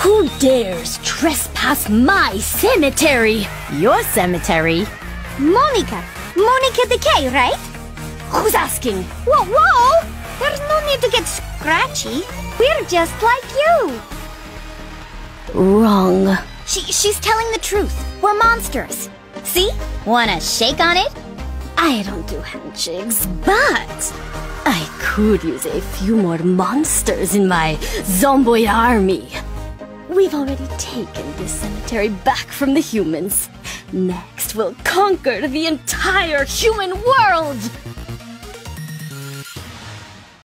Who dares trespass my cemetery? Your cemetery? Monica. Monica Decay, right? Who's asking? Whoa, whoa! There's no need to get scratchy. We're just like you. Wrong. She's telling the truth. We're monsters. See? Wanna shake on it? I don't do handshakes, but I could use a few more monsters in my zomboid army. We've already taken this cemetery back from the humans. Next, we'll conquer the entire human world!